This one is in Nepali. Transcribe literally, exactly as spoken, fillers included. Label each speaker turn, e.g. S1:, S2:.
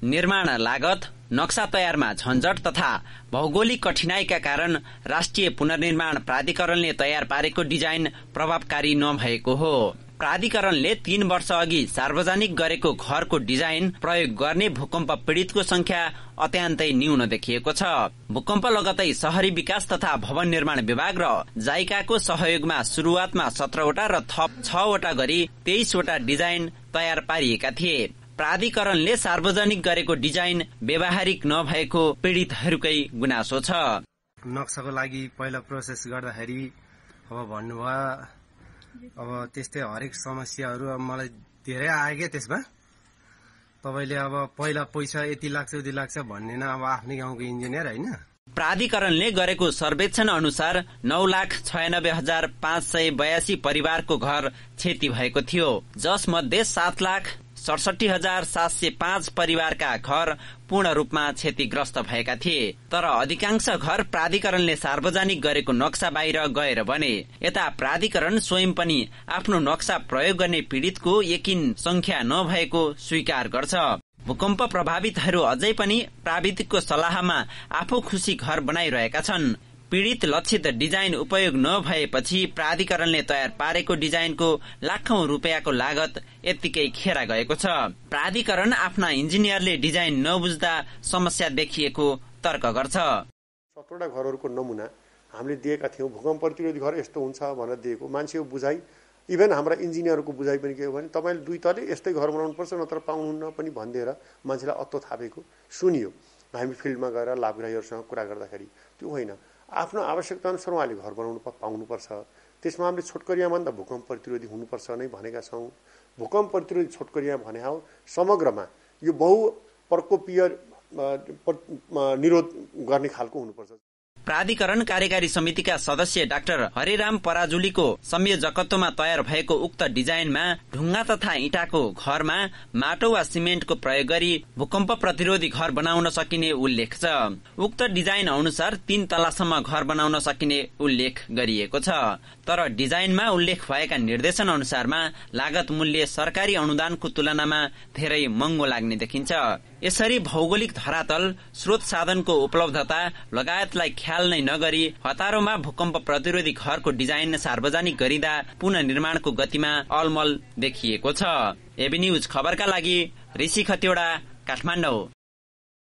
S1: निर्माण लागत, नक्सा तयारमा झन्झट तथा भौगोलिक कठिनाईका कारण राष्ट्रिय पुनर्निर्माण प्राधिकरणले तयार पारेको डिजाइन प्रभावकारी नभएको हो। प्राधिकरणले तीन वर्ष अघि सार्वजनिक गरेको घरको डिजाइन प्रयोग गर्ने भूकम्प पीड़ितको संख्या अत्यन्तै न्यून देखिएको छ। भूकम्प लगतै शहरी विकास तथा भवन निर्माण विभाग र जाइकाको सहयोगमा शुरूआतमा सत्रवटा र थप छवटा गरी तेइसवटा डिजाइन तयार पारिएका थिए। प्राधिकरणले सार्वजनिक गरेको डिजाइन व्यावहारिक नभएको पीड़ितहरूकै गुनासो छ।
S2: नक्साको लागि पहिला प्रोसेस गर्दाखेरि अब भन्नुभयो अब त्यस्तै हरेक समस्याहरू अब मलाई धेरै आयो क्या त्यसमा। तपाईँले अब पहिला पैसा यति लाग्छ उति लाग्छ भन्ने न अब आफ्नै गाउँको इन्जिनियर होइन।
S1: प्राधिकरणले गरेको सर्वेक्षण अनुसार नौ लाख छयानब्बे हजार पाँच सय बयासी परिवारको घर क्षति भएको थियो, जसमध्ये सात लाख सडसठी हजार सात सय पाँच परिवारका घर पूर्ण रूपमा क्षतिग्रस्त भएका थिए। तर अधिकांश घर प्राधिकरणले सार्वजनिक गरेको नक्सा बाहिर गएर बने। यता प्राधिकरण स्वयं पनि आफ्नो नक्सा प्रयोग गर्ने पीड़ितको यकिन संख्या नभएको स्वीकार गर्छ। भूकम्प प्रभावितहरू अझै पनि प्राविधिकको सल्लाहमा आफू खुशी घर बनाइरहेका छन्। पीड़ित लक्षित डिजाइन उपयोग नभएपछि प्राधिकरणले तयार पारेको डिजाइनको लाखौं रुपियाँको लागत यत्तिकै खेर गएको छ। प्राधिकरण आफ्ना इन्जिनियरले डिजाइन नबुझ्दा समस्या देखिएको तर्क गर्छ।
S3: सत्रवटा घरहरूको नमुना हामीले दिएका थियौं। भूकम्प प्रतिरोधी घर यस्तो हुन्छ भनेर दिएको मान्छेको बुझाइ, इभन हाम्रा इन्जिनियरको बुझाइ पनि के हो भने तपाईँले दुई तले यस्तै घर बनाउनु पर्छ नत्र पाउनुहुन्न पनि भनिदिएर मान्छेलाई अत्तो थापेको सुनियो। हामी फिल्डमा गएर लाभग्राहीहरूसँग कुरा गर्दाखेरि त्यो होइन, आफ्नो आवश्यकता अनुसार उहाँले घर बनाउनु पाउनुपर्छ। त्यसमा हामीले छोटकरियामा भन्दा भूकम्प प्रतिरोधी हुनुपर्छ नै भनेका छौँ। भूकम्प प्रतिरोधी छोटकरिया भने हो समग्रमा यो बहु प्रकोपीय निरोध गर्ने खालको हुनुपर्छ।
S1: प्राधिकरण कार्यकारी समितिका सदस्य डाक्टर हरिराम पराजुलीको संयोजकत्वमा तयार भएको उक्त डिजाइनमा ढुङ्गा तथा इँटाको घरमा माटो वा सिमेन्टको प्रयोग गरी भूकम्प प्रतिरोधी घर बनाउन सकिने उल्लेख छ। उक्त डिजाइन अनुसार तीन तलासम्म घर बनाउन सकिने उल्लेख गरिएको छ। तर डिजाइनमा उल्लेख भएका निर्देशन अनुसारमा लागत मूल्य सरकारी अनुदानको तुलनामा धेरै महँगो लाग्ने देखिन्छ। यसरी भौगोलिक धरातल, स्रोत साधनको उपलब्धता लगायतलाई ख्याल नै नगरी हतारोमा भूकम्प प्रतिरोधी घरको डिजाइन सार्वजनिक गरिँदा पुनः निर्माणको गतिमा अलमल देखिएको छ। एबी न्यूज खबरका लागि ऋषि खतिवडा, काठमाडौँ।